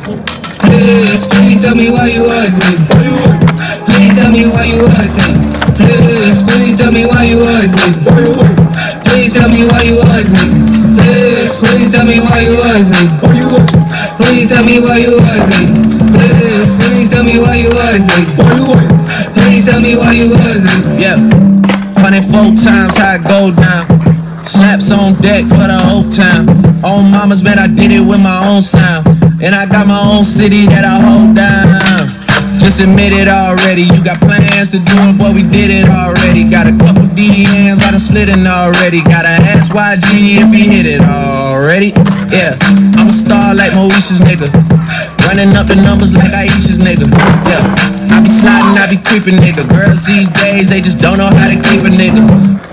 Please tell me why you was it. Please tell me why you was it. Please tell me why you was it. Please tell me why you was it. Please tell me why you was it. Please tell me why you was it. Please tell me why you was it. Please tell me why you was it. Yeah, 104 times how it go down. Slaps on deck for the whole time. On mamas, man, I did it with my own sound. And I got my own city that I hold down. Just admit it already. You got plans to do it, boy, we did it already. Got a couple DMs, I done slid in already. Gotta ask YG if he hit it already. Yeah, I'm a star like Moesha's nigga. Running up the numbers like Aisha's nigga. Yeah, I be sliding, I be creeping nigga. Girls these days, they just don't know how to keep a nigga.